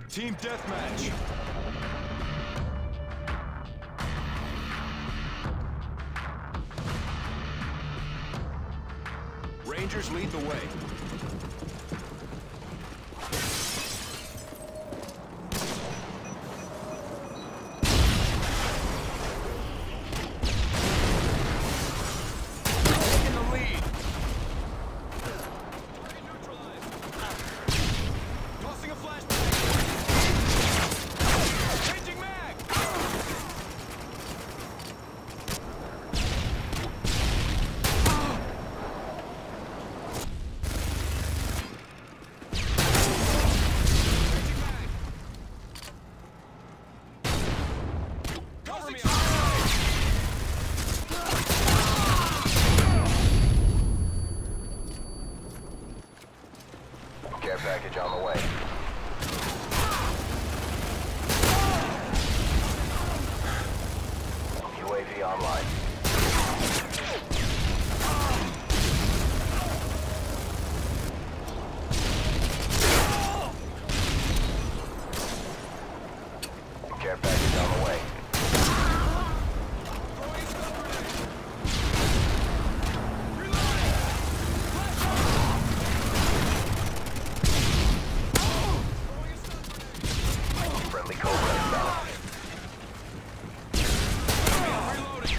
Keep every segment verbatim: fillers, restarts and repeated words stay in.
Team deathmatch. Rangers lead the way. Taking the lead. Tossing a flashbang. Changing mag. Cover me. Care package on the way. U A V online. Care package on the way. Friendly Cobra inbound. Reloading.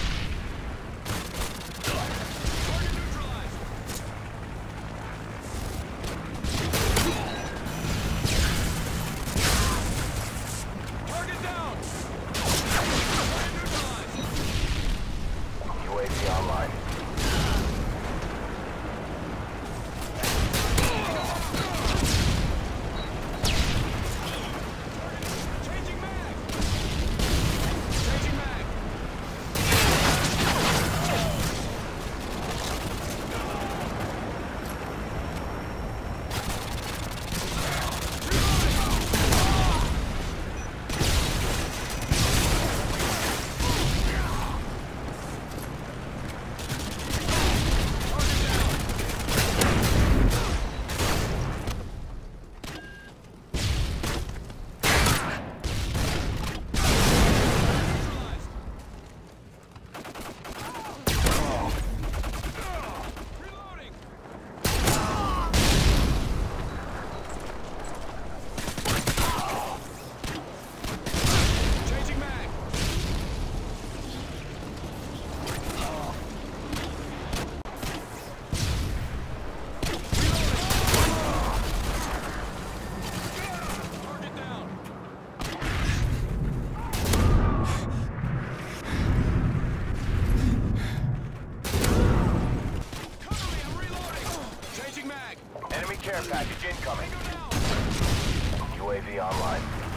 Target neutralized. Target down. Target neutralized. U A V online. Changing mag. Changing mag. Reloading! Changing mag! Target down! Cover me, I'm reloading! Changing mag! Enemy care package incoming. Go down! U A V online.